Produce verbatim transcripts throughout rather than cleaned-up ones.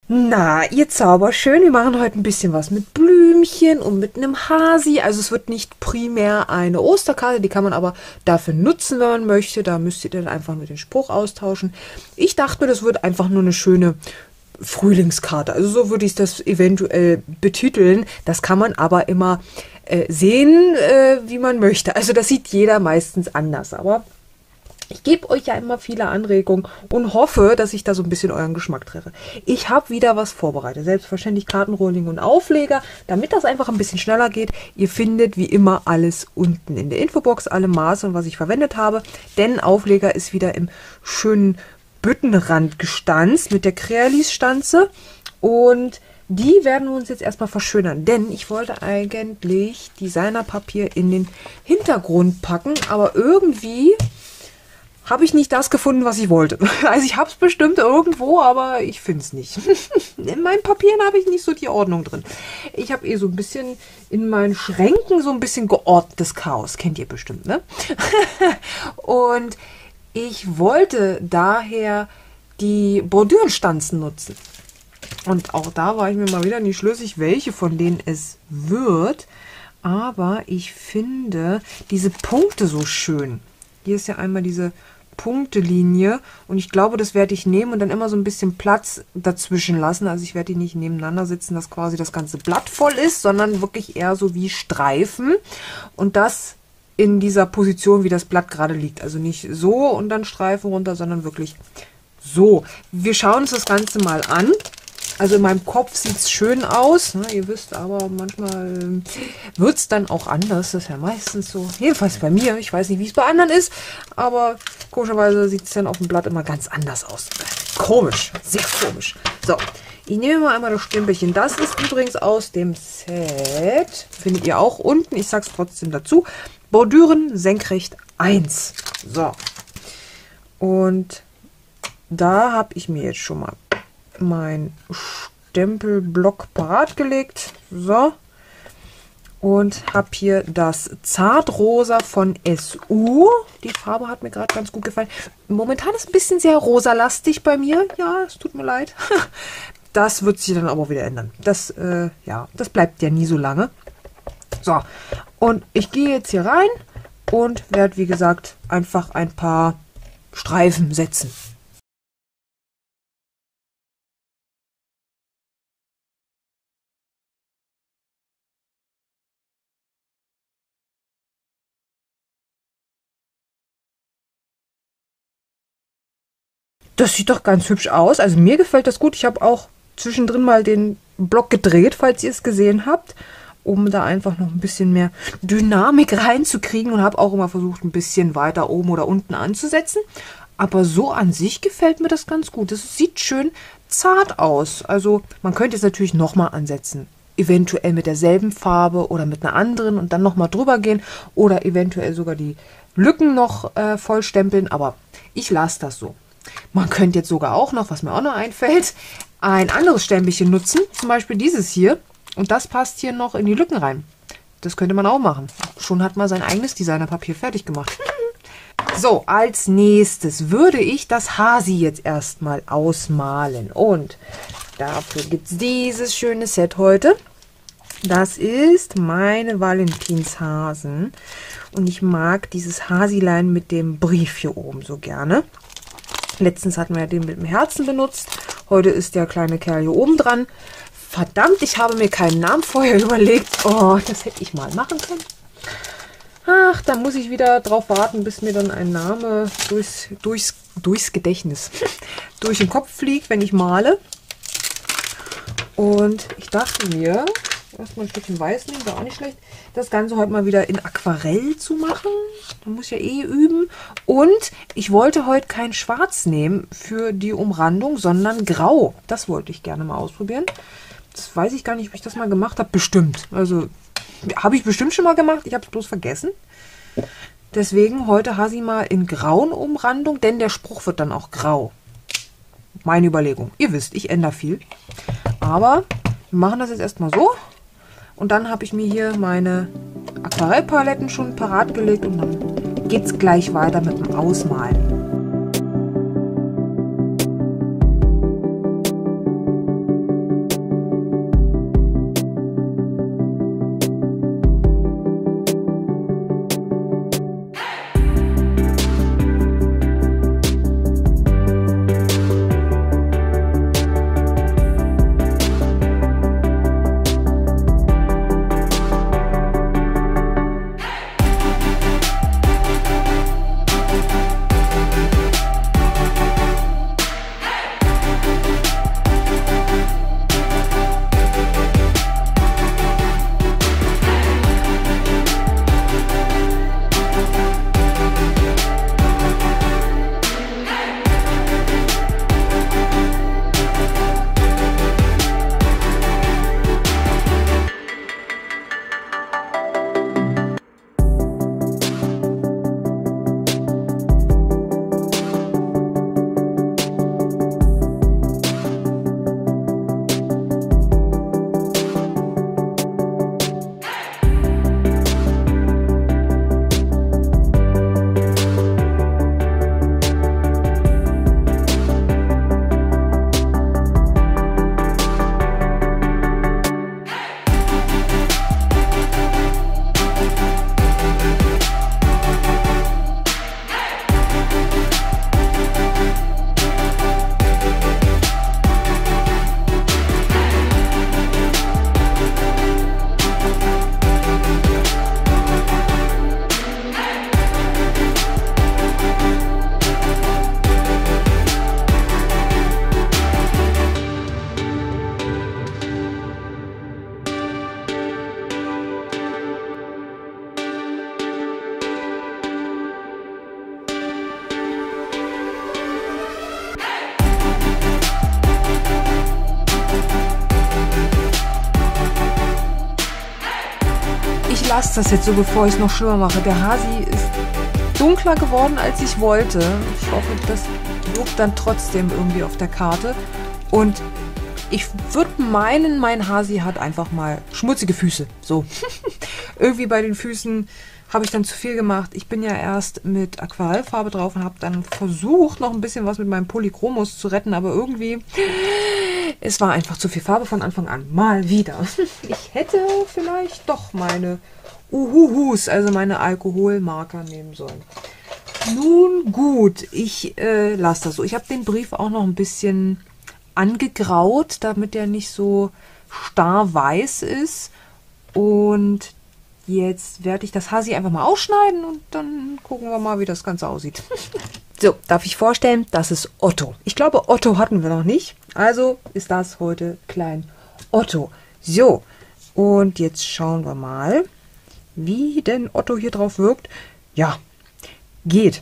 Na, ihr Zauberschön, wir machen heute ein bisschen was mit Blümchen und mit einem Hasi. Also es wird nicht primär eine Osterkarte, die kann man aber dafür nutzen, wenn man möchte. Da müsst ihr dann einfach nur den Spruch austauschen. Ich dachte mir, das wird einfach nur eine schöne Frühlingskarte. Also so würde ich das eventuell betiteln. Das kann man aber immer äh, sehen, äh, wie man möchte. Also das sieht jeder meistens anders, aber ich gebe euch ja immer viele Anregungen und hoffe, dass ich da so ein bisschen euren Geschmack treffe. Ich habe wieder was vorbereitet. Selbstverständlich Kartenrohling und Aufleger, damit das einfach ein bisschen schneller geht. Ihr findet wie immer alles unten in der Infobox, alle Maße und was ich verwendet habe. Denn Aufleger ist wieder im schönen Büttenrand gestanzt mit der Crealis-Stanze. Und die werden wir uns jetzt erstmal verschönern. Denn ich wollte eigentlich Designerpapier in den Hintergrund packen, aber irgendwie habe ich nicht das gefunden, was ich wollte. Also ich habe es bestimmt irgendwo, aber ich finde es nicht. In meinen Papieren habe ich nicht so die Ordnung drin. Ich habe eh so ein bisschen in meinen Schränken so ein bisschen geordnetes Chaos. Kennt ihr bestimmt, ne? Und ich wollte daher die Bordürenstanzen nutzen. Und auch da war ich mir mal wieder nicht schlüssig, welche von denen es wird. Aber ich finde diese Punkte so schön. Hier ist ja einmal diese Punktelinie und ich glaube, das werde ich nehmen und dann immer so ein bisschen Platz dazwischen lassen. Also ich werde die nicht nebeneinander sitzen, dass quasi das ganze Blatt voll ist, sondern wirklich eher so wie Streifen und das in dieser Position, wie das Blatt gerade liegt. Also nicht so und dann Streifen runter, sondern wirklich so. Wir schauen uns das Ganze mal an. Also in meinem Kopf sieht es schön aus, ne? Ihr wisst, aber manchmal wird es dann auch anders. Das ist ja meistens so. Jedenfalls bei mir. Ich weiß nicht, wie es bei anderen ist, aber komischerweise sieht es dann auf dem Blatt immer ganz anders aus. Komisch, sehr komisch. So, ich nehme mal einmal das Stempelchen. Das ist übrigens aus dem Set. Findet ihr auch unten. Ich sage es trotzdem dazu. Bordüren senkrecht eins. So. Und da habe ich mir jetzt schon mal mein Stempelblock parat gelegt. So. Und habe hier das Zartrosa von S U. Die Farbe hat mir gerade ganz gut gefallen. Momentan ist ein bisschen sehr rosalastig bei mir. Ja, es tut mir leid. Das wird sich dann aber wieder ändern. Das, äh, ja, das bleibt ja nie so lange. So. Und ich gehe jetzt hier rein und werde, wie gesagt, einfach ein paar Streifen setzen. Das sieht doch ganz hübsch aus. Also mir gefällt das gut. Ich habe auch zwischendrin mal den Block gedreht, falls ihr es gesehen habt, um da einfach noch ein bisschen mehr Dynamik reinzukriegen und habe auch immer versucht, ein bisschen weiter oben oder unten anzusetzen. Aber so an sich gefällt mir das ganz gut. Das sieht schön zart aus. Also man könnte es natürlich nochmal ansetzen. Eventuell mit derselben Farbe oder mit einer anderen und dann nochmal drüber gehen oder eventuell sogar die Lücken noch äh, vollstempeln. Aber ich lasse das so. Man könnte jetzt sogar auch noch, was mir auch noch einfällt, ein anderes Stempelchen nutzen. Zum Beispiel dieses hier. Und das passt hier noch in die Lücken rein. Das könnte man auch machen. Schon hat man sein eigenes Designerpapier fertig gemacht. So, als nächstes würde ich das Hasi jetzt erstmal ausmalen. Und dafür gibt es dieses schöne Set heute. Das ist meine Valentinshasen. Und ich mag dieses Hasilein mit dem Brief hier oben so gerne. Letztens hatten wir den mit dem Herzen benutzt. Heute ist der kleine Kerl hier oben dran. Verdammt, ich habe mir keinen Namen vorher überlegt. Oh, das hätte ich mal machen können. Ach, da muss ich wieder drauf warten, bis mir dann ein Name durchs, durchs, durchs Gedächtnis, durch den Kopf fliegt, wenn ich male. Und ich dachte mir, erstmal ein Stückchen Weiß nehmen, war auch nicht schlecht, das Ganze heute mal wieder in Aquarell zu machen. Da muss ich ja eh üben. Und ich wollte heute kein Schwarz nehmen für die Umrandung, sondern Grau. Das wollte ich gerne mal ausprobieren. Das weiß ich gar nicht, ob ich das mal gemacht habe. Bestimmt. Also habe ich bestimmt schon mal gemacht. Ich habe es bloß vergessen. Deswegen heute Hasi mal in grauen Umrandung, denn der Spruch wird dann auch grau. Meine Überlegung. Ihr wisst, ich ändere viel. Aber wir machen das jetzt erstmal so. Und dann habe ich mir hier meine Aquarellpaletten schon parat gelegt und dann geht es gleich weiter mit dem Ausmalen. lasse das jetzt so, bevor ich es noch schlimmer mache. Der Hasi ist dunkler geworden, als ich wollte. Ich hoffe, das wirkt dann trotzdem irgendwie auf der Karte. Und ich würde meinen, mein Hasi hat einfach mal schmutzige Füße. So. Irgendwie bei den Füßen habe ich dann zu viel gemacht. Ich bin ja erst mit Aquarellfarbe drauf und habe dann versucht, noch ein bisschen was mit meinem Polychromos zu retten, aber irgendwie, es war einfach zu viel Farbe von Anfang an. Mal wieder. Ich hätte vielleicht doch meine Uhuhus, also meine Alkoholmarker nehmen sollen. Nun gut, ich äh, lasse das so. Ich habe den Brief auch noch ein bisschen angegraut, damit der nicht so starr weiß ist. Und jetzt werde ich das Hasi einfach mal ausschneiden und dann gucken wir mal, wie das Ganze aussieht. So, darf ich vorstellen, das ist Otto. Ich glaube, Otto hatten wir noch nicht. Also ist das heute Klein Otto. So, und jetzt schauen wir mal, wie denn Otto hier drauf wirkt. Ja, geht.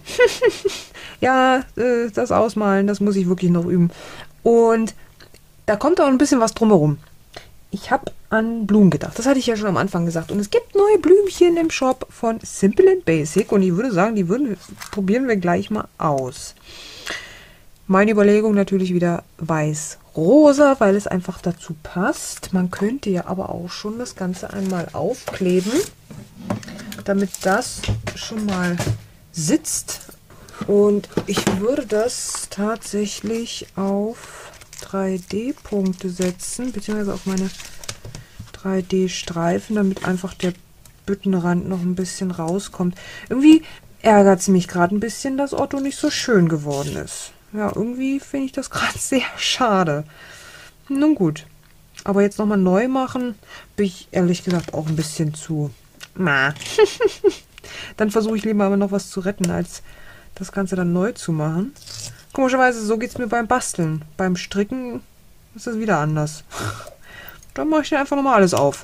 Ja, äh, das Ausmalen, das muss ich wirklich noch üben. Und da kommt auch ein bisschen was drumherum. Ich habe an Blumen gedacht. Das hatte ich ja schon am Anfang gesagt. Und es gibt neue Blümchen im Shop von Simple and Basic. Und ich würde sagen, die würden, probieren wir gleich mal aus. Meine Überlegung natürlich wieder weiß-rosa, weil es einfach dazu passt. Man könnte ja aber auch schon das Ganze einmal aufkleben, damit das schon mal sitzt. Und ich würde das tatsächlich auf drei D-Punkte setzen, beziehungsweise auf meine drei D-Streifen, damit einfach der Büttenrand noch ein bisschen rauskommt. Irgendwie ärgert es mich gerade ein bisschen, dass Otto nicht so schön geworden ist. Ja, irgendwie finde ich das gerade sehr schade. Nun gut. Aber jetzt nochmal neu machen, bin ich ehrlich gesagt auch ein bisschen zu... Na. Dann versuche ich lieber aber noch was zu retten, als das Ganze dann neu zu machen. Komischerweise, so geht es mir beim Basteln. Beim Stricken ist das wieder anders. Dann mache ich dir einfach nochmal alles auf.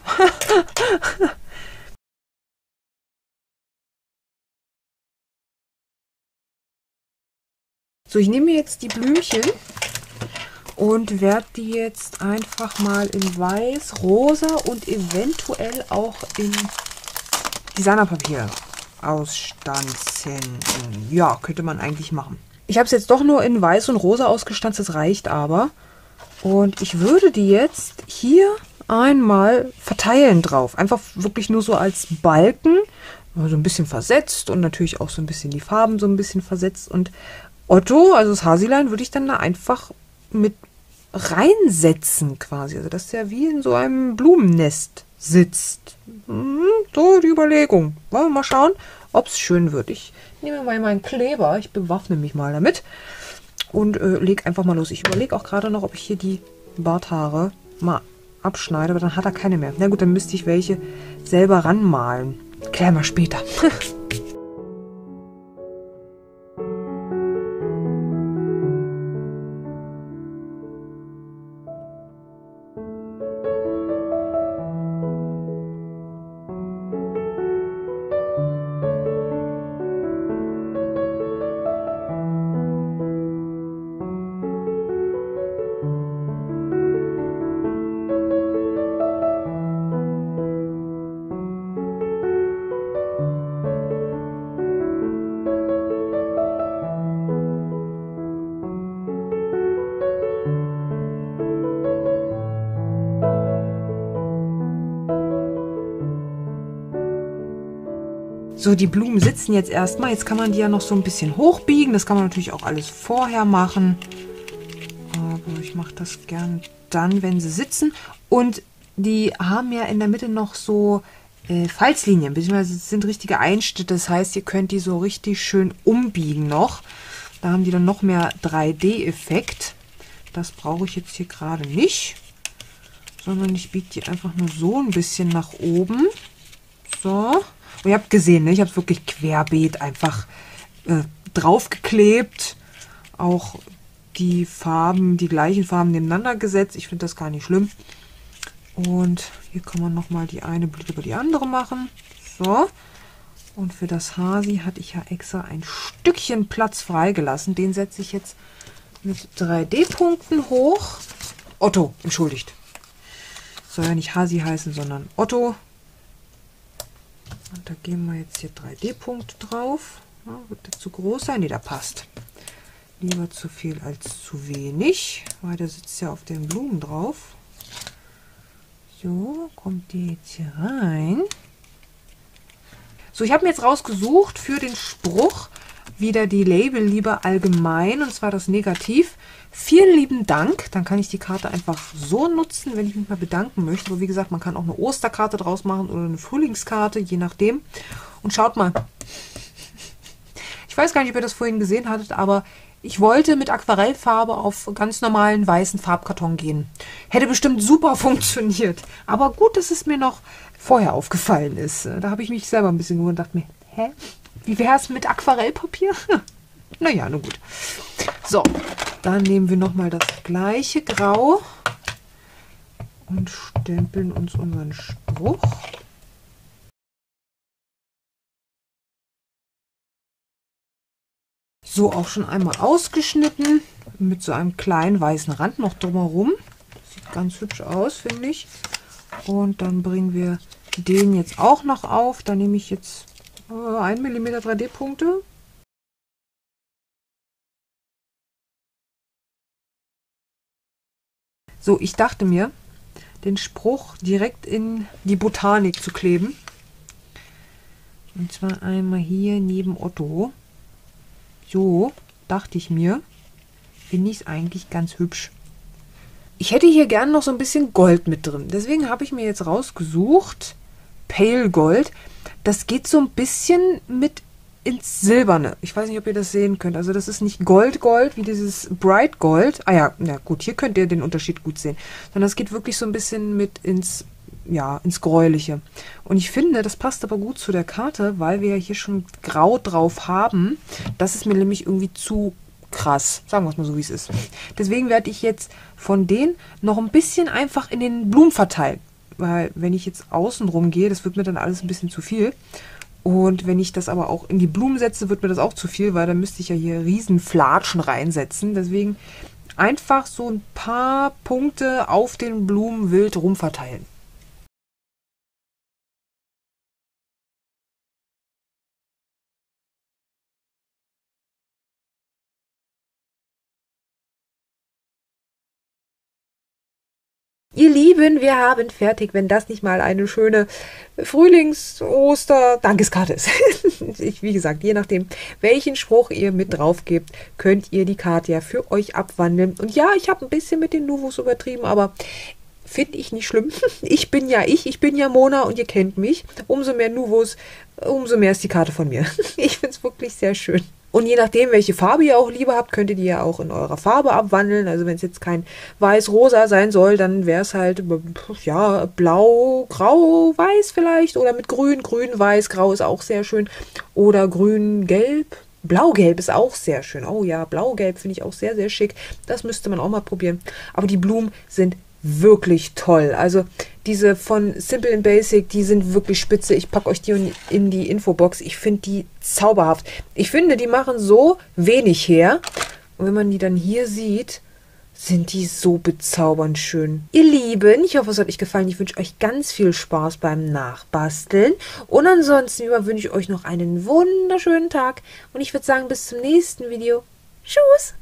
So, ich nehme jetzt die Blümchen und werde die jetzt einfach mal in weiß, rosa und eventuell auch in Designerpapier ausstanzen. Ja, könnte man eigentlich machen. Ich habe es jetzt doch nur in weiß und rosa ausgestanzt, das reicht aber. Und ich würde die jetzt hier einmal verteilen drauf. Einfach wirklich nur so als Balken, so ein bisschen versetzt und natürlich auch so ein bisschen die Farben so ein bisschen versetzt. Und Otto, also das Hasilein, würde ich dann da einfach mit reinsetzen quasi. Also dass der wie in so einem Blumennest sitzt. So die Überlegung. Wollen wir mal schauen, ob es schön wird. Ich nehme mal meinen Kleber, ich bewaffne mich mal damit und äh, lege einfach mal los. Ich überlege auch gerade noch, ob ich hier die Barthaare mal abschneide, aber dann hat er keine mehr. Na gut, dann müsste ich welche selber ranmalen. Klären wir später. So, die Blumen sitzen jetzt erstmal. Jetzt kann man die ja noch so ein bisschen hochbiegen. Das kann man natürlich auch alles vorher machen. Aber ich mache das gern dann, wenn sie sitzen. Und die haben ja in der Mitte noch so äh, Falzlinien, beziehungsweise sind richtige Einschnitte. Das heißt, ihr könnt die so richtig schön umbiegen noch. Da haben die dann noch mehr drei D-Effekt. Das brauche ich jetzt hier gerade nicht. Sondern ich biege die einfach nur so ein bisschen nach oben. So. Und ihr habt gesehen, ne? Ich habe es wirklich querbeet einfach äh, draufgeklebt. Auch die Farben, die gleichen Farben nebeneinander gesetzt. Ich finde das gar nicht schlimm. Und hier kann man nochmal die eine Blüte über die andere machen. So. Und für das Hasi hatte ich ja extra ein Stückchen Platz freigelassen. Den setze ich jetzt mit drei D-Punkten hoch. Otto, entschuldigt. Soll ja nicht Hasi heißen, sondern Otto. Und da geben wir jetzt hier drei D-Punkte drauf. Ja, wird der zu groß sein? Ne, der passt. Lieber zu viel als zu wenig, weil der sitzt ja auf den Blumen drauf. So, kommt die jetzt hier rein. So, ich habe mir jetzt rausgesucht für den Spruch wieder die Label lieber allgemein, und zwar das Negativ. Vielen lieben Dank. Dann kann ich die Karte einfach so nutzen, wenn ich mich mal bedanken möchte. Aber wie gesagt, man kann auch eine Osterkarte draus machen oder eine Frühlingskarte, je nachdem. Und schaut mal. Ich weiß gar nicht, ob ihr das vorhin gesehen hattet, aber ich wollte mit Aquarellfarbe auf ganz normalen weißen Farbkarton gehen. Hätte bestimmt super funktioniert. Aber gut, dass es mir noch vorher aufgefallen ist. Da habe ich mich selber ein bisschen gewundert und dachte mir, hä? Wie wäre es mit Aquarellpapier? Naja, nun gut. So, dann nehmen wir nochmal das gleiche Grau und stempeln uns unseren Spruch. So, auch schon einmal ausgeschnitten, mit so einem kleinen weißen Rand noch drumherum. Sieht ganz hübsch aus, finde ich. Und dann bringen wir den jetzt auch noch auf. Da nehme ich jetzt äh, ein Millimeter drei D-Punkte. So, ich dachte mir, den Spruch direkt in die Botanik zu kleben. Und zwar einmal hier neben Otto. So, dachte ich mir, finde ich es eigentlich ganz hübsch. Ich hätte hier gern noch so ein bisschen Gold mit drin. Deswegen habe ich mir jetzt rausgesucht, Pale Gold. Das geht so ein bisschen mit ins Silberne. Ich weiß nicht, ob ihr das sehen könnt. Also das ist nicht Gold, Gold, wie dieses Bright Gold. Ah ja, na gut, hier könnt ihr den Unterschied gut sehen. Sondern das geht wirklich so ein bisschen mit ins, ja, ins Gräuliche. Und ich finde, das passt aber gut zu der Karte, weil wir ja hier schon Grau drauf haben. Das ist mir nämlich irgendwie zu krass. Sagen wir es mal so, wie es ist. Deswegen werde ich jetzt von denen noch ein bisschen einfach in den Blumen verteilen. Weil wenn ich jetzt außen rum gehe, das wird mir dann alles ein bisschen zu viel. Und wenn ich das aber auch in die Blumen setze, wird mir das auch zu viel, weil dann müsste ich ja hier riesen Flatschen reinsetzen. Deswegen einfach so ein paar Punkte auf den Blumen wild rumverteilen. Ihr Lieben, wir haben fertig, wenn das nicht mal eine schöne Frühlings-Oster-Dankeskarte ist. Ich, wie gesagt, je nachdem, welchen Spruch ihr mit drauf gebt, könnt ihr die Karte ja für euch abwandeln. Und ja, ich habe ein bisschen mit den Nuvos übertrieben, aber finde ich nicht schlimm. Ich bin ja ich, ich bin ja Mona und ihr kennt mich. Umso mehr Nuvos, umso mehr ist die Karte von mir. Ich finde es wirklich sehr schön. Und je nachdem, welche Farbe ihr auch lieber habt, könnt ihr die ja auch in eurer Farbe abwandeln. Also wenn es jetzt kein weiß-rosa sein soll, dann wäre es halt ja blau, grau, weiß vielleicht. Oder mit grün, grün, weiß, grau ist auch sehr schön. Oder grün, gelb. Blau-gelb ist auch sehr schön. Oh ja, blau-gelb finde ich auch sehr, sehr schick. Das müsste man auch mal probieren. Aber die Blumen sind wirklich toll. Also diese von Simple and Basic, die sind wirklich spitze. Ich packe euch die in die Infobox. Ich finde die zauberhaft. Ich finde, die machen so wenig her. Und wenn man die dann hier sieht, sind die so bezaubernd schön. Ihr Lieben, ich hoffe, es hat euch gefallen. Ich wünsche euch ganz viel Spaß beim Nachbasteln. Und ansonsten wünsche ich euch noch einen wunderschönen Tag. Und ich würde sagen, bis zum nächsten Video. Tschüss!